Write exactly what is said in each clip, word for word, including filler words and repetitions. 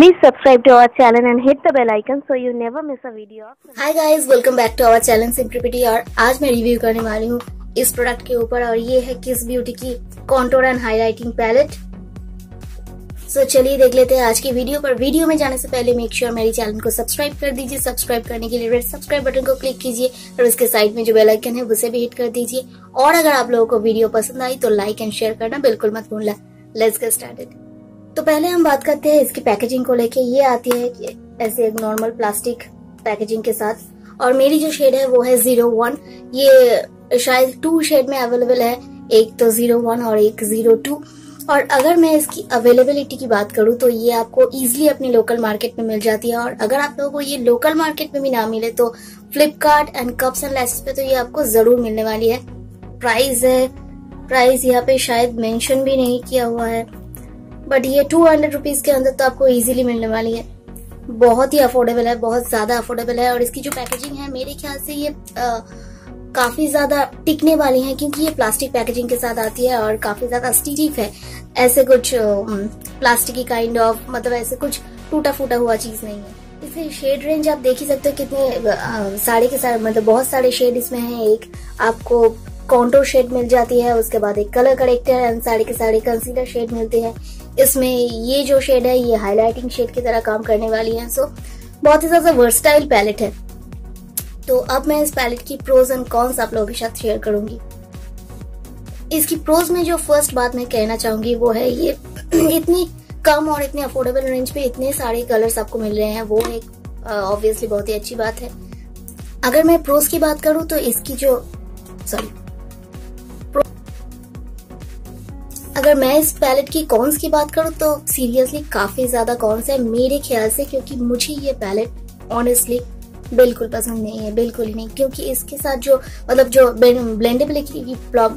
Please subscribe to our channel and hit the bell icon so you never miss a video. Hi guys, welcome back to our channel Simplicity। और आज मैं review करने वाली हूँ इस product के ऊपर और ये है किस ब्यूटी की contour and highlighting palette. So चलिए देख लेते हैं आज की वीडियो। पर वीडियो में जाने से पहले मेक श्योर मेरी चैनल को सब्सक्राइब कर दीजिए। सब्सक्राइब करने के लिए रेड सब्सक्राइब बटन को क्लिक कीजिए और उसके साइड में जो बेल आइकन है उसे भी हिट कर दीजिए। और अगर आप लोगों को वीडियो पसंद आई तो लाइक एंड शेयर करना बिल्कुल मत भूलना। Let's get started. तो पहले हम बात करते हैं इसकी पैकेजिंग को लेके। ये आती है ऐसे एक नॉर्मल प्लास्टिक पैकेजिंग के साथ और मेरी जो शेड है वो है जीरो वन। ये शायद टू शेड में अवेलेबल है, एक तो जीरो वन और एक जीरो टू। और अगर मैं इसकी अवेलेबिलिटी की बात करूं तो ये आपको इजीली अपनी लोकल मार्केट में मिल जाती है। और अगर आप लोगों को ये लोकल मार्केट में भी ना मिले तो Flipkart and cups and laces पे तो ये आपको जरूर मिलने वाली है। प्राइस है, प्राइस यहाँ पे शायद मेंशन भी नहीं किया हुआ है, बट ये टू हंड्रेड रुपीज के अंदर तो आपको इजीली मिलने वाली है। बहुत ही अफोर्डेबल है, बहुत ज्यादा अफोर्डेबल है। और इसकी जो पैकेजिंग है मेरे ख्याल से ये आ, काफी ज्यादा टिकने वाली है क्योंकि ये प्लास्टिक पैकेजिंग के साथ आती है और काफी ज्यादा स्टिफ है। ऐसे कुछ प्लास्टिक की काइंड ऑफ, मतलब ऐसे कुछ टूटा फूटा हुआ चीज नहीं है। इसके शेड रेंज आप देख ही सकते हो कितने सारे के सारे, मतलब बहुत सारे शेड इसमें है। एक आपको कॉन्टोर शेड मिल जाती है, उसके बाद एक कलर करेक्टर एंड सारे के सारे कंसीलर शेड मिलते हैं। इसमें ये जो शेड है ये हाईलाइटिंग शेड की तरह काम करने वाली है। सो बहुत ही ज्यादा वर्सटाइल पैलेट है। तो अब मैं इस पैलेट की प्रोज एंड कॉन्स आप लोगों के साथ शेयर करूंगी। इसकी प्रोज में जो फर्स्ट बात मैं कहना चाहूंगी वो है ये इतनी कम और इतने अफोर्डेबल रेंज पे इतने सारे कलर्स आपको मिल रहे हैं, वो एक ऑब्वियसली बहुत ही अच्छी बात है। अगर मैं प्रोज की बात करूं तो इसकी जो सॉरी अगर मैं इस पैलेट की कॉन्स की बात करूं तो सीरियसली काफी ज्यादा कॉन्स है मेरे ख्याल से, क्योंकि मुझे ये पैलेट ऑनेस्टली बिल्कुल पसंद नहीं है, बिल्कुल ही नहीं। क्योंकि इसके साथ जो मतलब जो ब्लेंडेबिलिटी की प्रॉब्लम,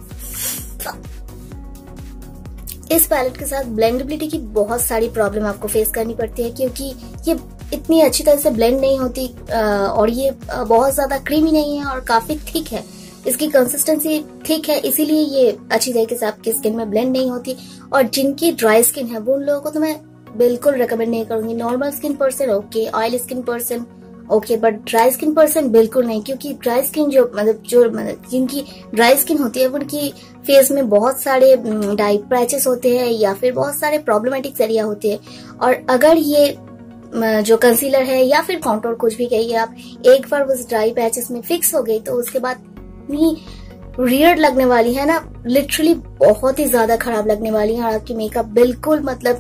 इस पैलेट के साथ ब्लेंडेबिलिटी की बहुत सारी प्रॉब्लम आपको फेस करनी पड़ती है क्योंकि ये इतनी अच्छी तरह से ब्लेंड नहीं होती और ये बहुत ज्यादा क्रीमी नहीं है और काफी थिक है। इसकी कंसिस्टेंसी ठीक है, इसीलिए ये अच्छी तरीके से आपकी स्किन में ब्लेंड नहीं होती। और जिनकी ड्राई स्किन है वो उन लोगों को तो मैं बिल्कुल रेकमेंड नहीं करूंगी। Normal skin person okay, oil skin person okay, but dry skin person बिल्कुल नहीं। क्योंकि ड्राई स्किन जो मतलब जो मतलब जिनकी ड्राई स्किन होती है उनकी फेस में बहुत सारे डार्क पैचेस होते हैं या फिर बहुत सारे प्रॉब्लमेटिक एरिया होते हैं। और अगर ये जो कंसीलर है या फिर कॉन्टोर कुछ भी कहिए आप, एक बार उस ड्राई पैचेस में फिक्स हो गई तो उसके बाद इतनी वियर्ड लगने वाली है ना, लिटरली बहुत ही ज्यादा खराब लगने वाली है और आपकी मेकअप बिल्कुल मतलब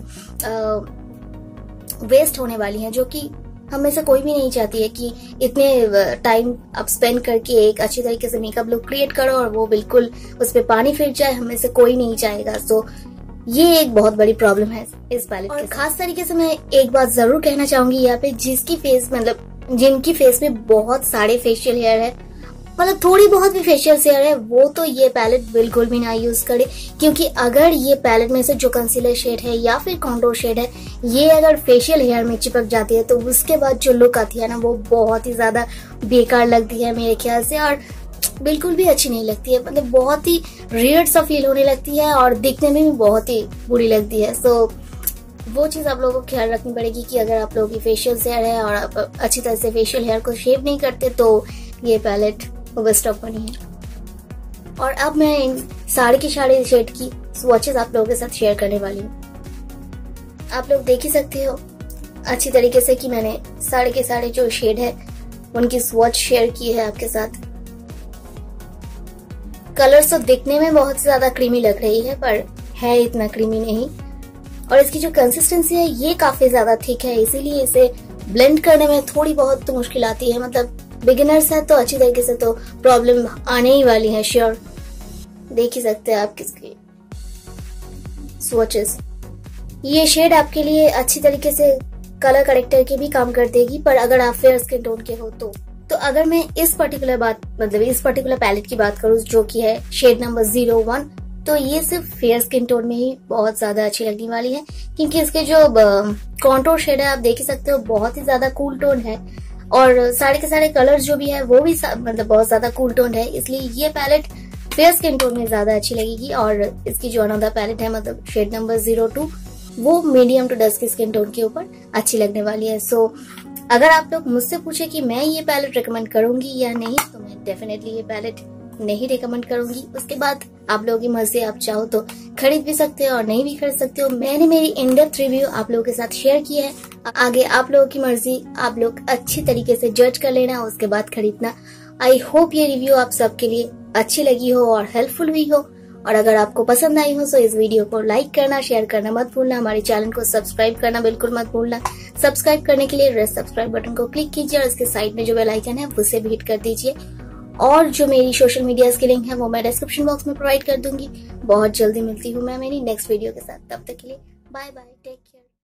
आ, वेस्ट होने वाली है, जो कि हम में से कोई भी नहीं चाहती है कि इतने टाइम आप स्पेंड करके एक अच्छी तरीके से मेकअप लुक क्रिएट करो और वो बिल्कुल उस पर पानी फिर जाए। हम में से कोई नहीं चाहेगा। सो ये एक बहुत बड़ी प्रॉब्लम है इस पैलेट के। खास तरीके से मैं एक बात जरूर कहना चाहूंगी यहाँ पे, जिसकी फेस मतलब जिनकी फेस में बहुत सारे फेशियल हेयर है, मतलब थोड़ी बहुत भी फेशियल हेयर है, वो तो ये पैलेट बिल्कुल भी ना यूज करे। क्योंकि अगर ये पैलेट में से जो कंसीलर शेड है या फिर कॉन्टोर शेड है ये अगर फेशियल हेयर में चिपक जाती है तो उसके बाद जो लुक आती है ना वो बहुत ही ज्यादा बेकार लगती है मेरे ख्याल से और बिल्कुल भी अच्छी नहीं लगती है। मतलब बहुत ही वियर्ड सा फील होने लगती है और दिखने में भी बहुत ही बुरी लगती है। सो वो चीज आप लोगों को ख्याल रखनी पड़ेगी कि अगर आप लोगों की फेशियल हेयर है और आप अच्छी तरह से फेशियल हेयर को शेव नहीं करते तो ये पैलेट वेस्ट ऑफ मनी है। और अब मैं इन सारे के सारे शेड की स्वॉचेस आप लोगों के साथ शेयर करने वाली हूँ। आप लोग देख ही सकते हो अच्छी तरीके से कि मैंने सारे के सारे जो शेड है उनकी स्वॉच शेयर की है आपके साथ। कलर्स तो दिखने में बहुत ज्यादा क्रीमी लग रही है पर है इतना क्रीमी नहीं। और इसकी जो कंसिस्टेंसी है ये काफी ज्यादा थिक है, इसीलिए इसे ब्लेंड करने में थोड़ी बहुत तो मुश्किल आती है। मतलब बिगिनर्स है तो अच्छी तरीके से तो प्रॉब्लम आने ही वाली है श्योर। देख ही सकते हैं आप किसकी स्वॉचेस। ये शेड आपके लिए अच्छी तरीके से कलर करेक्टर के भी काम कर देगी, पर अगर आप फेयर स्किन टोन के हो तो तो अगर मैं इस पर्टिकुलर बात मतलब इस पर्टिकुलर पैलेट की बात करूँ जो कि है शेड नंबर जीरो वन, तो ये सिर्फ फेयर स्किन टोन में ही बहुत ज्यादा अच्छी लगने वाली है। क्योंकि इसके जो कॉन्टोर शेड है आप देख ही सकते हो बहुत ही ज्यादा कूल टोन है और सारे के सारे कलर्स जो भी है वो भी मतलब बहुत ज्यादा कूल टोन है, इसलिए ये पैलेट फेयर स्किन टोन में ज्यादा अच्छी लगेगी। और इसकी जो अनदर पैलेट है मतलब शेड नंबर जीरो टू, वो मीडियम टू डस्ट की स्किन टोन के ऊपर अच्छी लगने वाली है। सो अगर आप लोग मुझसे पूछे कि मैं ये पैलेट रिकमेंड करूंगी या नहीं, तो मैं डेफिनेटली ये पैलेट नहीं रिकमेंड करूंगी। उसके बाद आप लोगों की मर्जी, आप चाहो तो खरीद भी सकते हो और नहीं भी खरीद सकते हो। मैंने मेरी इन डेप्थ रिव्यू आप लोगों के साथ शेयर की है, आगे आप लोगों की मर्जी, आप लोग अच्छी तरीके से जज कर लेना, उसके बाद खरीदना। आई होप ये रिव्यू आप सबके लिए अच्छी लगी हो और हेल्पफुल हुई हो, और अगर आपको पसंद आई हो तो इस वीडियो को लाइक करना, शेयर करना मत भूलना, हमारे चैनल को सब्सक्राइब करना बिल्कुल मत भूलना। सब्सक्राइब करने के लिए रेड सब्सक्राइब बटन को क्लिक कीजिए और इसके साइड में जो बेल आइकन है उसे भी हिट कर दीजिए। और जो मेरी सोशल मीडिया की लिंक है वो मैं डिस्क्रिप्शन बॉक्स में प्रोवाइड कर दूंगी। बहुत जल्दी मिलती हूँ मैं मेरी नेक्स्ट वीडियो के साथ, तब तक के लिए बाय बाय, टेक केयर।